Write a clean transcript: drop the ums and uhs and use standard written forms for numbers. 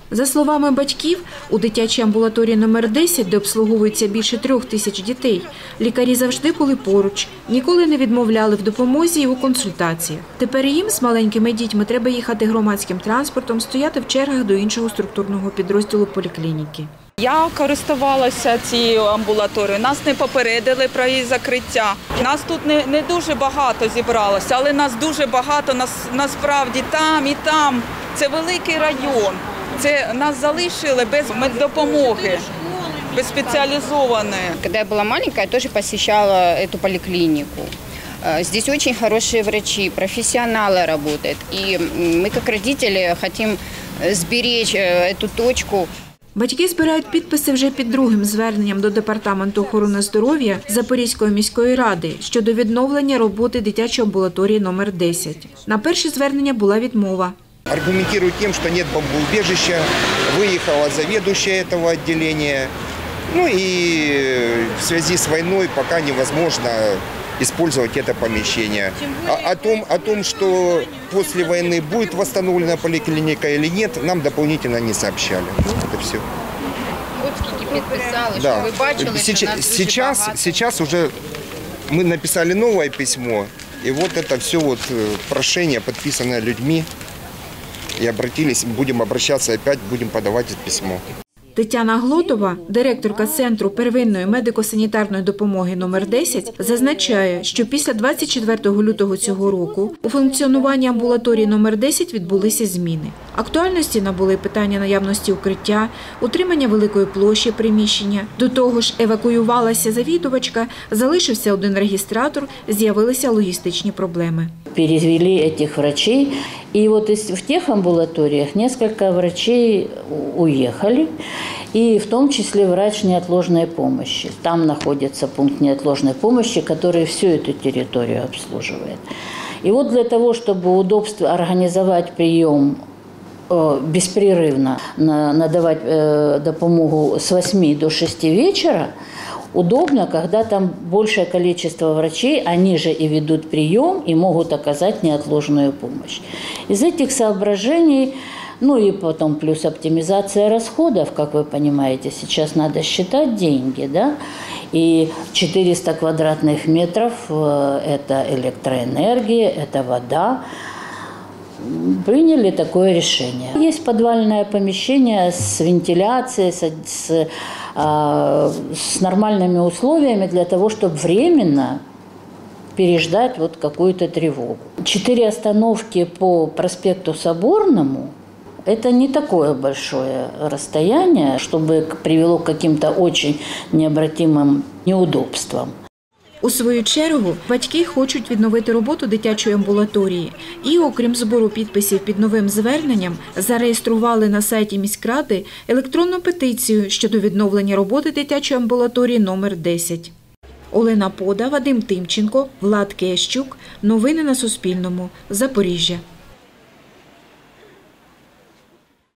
За словами батьків, у дитячій амбулаторії номер 10, де обслуговується більше 3000 дітей, лікарі завжди були поруч, ніколи не відмовляли в допомозі і у консультаціях. Тепер їм з маленькими дітьми треба їхати громадським транспортом, стояти в чергах до іншого структурного підрозділу поліклініки. Я користувалася цією амбулаторією, нас не попередили про її закриття. Нас тут не дуже багато зібралося, але нас дуже багато, насправді там і там. Це великий район. Нас залишили без меддопомоги, без специализованной. Когда я была маленькая, я тоже посещала эту поликлинику. Здесь очень хорошие врачи, профессионалы работают. И мы, как родители, хотим сберечь эту точку. Батьки збирають підписи вже під другим зверненням до Департаменту охорони здоров'я Запорізької міської ради щодо відновлення роботи дитячої амбулаторії номер 10. На перше звернення була відмова. Аргументируют тем, что нет бомбоубежища, выехала заведующая этого отделения. Ну и в связи с войной пока невозможно использовать это помещение. О том, что после войны будет восстановлена поликлиника или нет, нам дополнительно не сообщали. Это все. Вот сколько подписали, да. что вы бачили, сейчас уже мы написали новое письмо, и вот это все вот прошение, подписанное людьми. И обратились, будем обращаться опять, будем подавать это письмо. Тетяна Глотова, директорка Центру первинної медико-санітарної допомоги номер 10, зазначає, що після 24 лютого цього року у функціонуванні амбулаторії номер 10 відбулися зміни. Актуальності набули питання наявності укриття, утримання великої площі приміщення. До того ж, евакуювалася завідувачка, залишився один регістратор, з'явилися логістичні проблеми. Перевели этих врачей, и вот в тех амбулаториях несколько врачей уехали, и в том числе врач неотложной помощи. Там находится пункт неотложной помощи, который всю эту территорию обслуживает. И вот для того, чтобы удобство организовать прием беспрерывно, надавать допомогу с 8 до 6 вечера, удобно, когда там большее количество врачей, они же и ведут прием и могут оказать неотложную помощь. Из этих соображений, ну и потом плюс оптимизация расходов, как вы понимаете, сейчас надо считать деньги, да? И 400 квадратных метров – это электроэнергия, это вода. Приняли такое решение. Есть подвальное помещение с вентиляцией, с нормальными условиями для того, чтобы временно переждать вот какую-то тревогу. 4 остановки по проспекту Соборному – это не такое большое расстояние, чтобы привело к каким-то очень необратимым неудобствам. У свою чергу, батьки хочуть відновити роботу дитячої амбулаторії і, окрім збору підписів під новим зверненням, зареєстрували на сайті міськради електронну петицію щодо відновлення роботи дитячої амбулаторії номер 10. Олена Пода, Вадим Тимченко, Влад Киящук. Новини на Суспільному. Запоріжжя.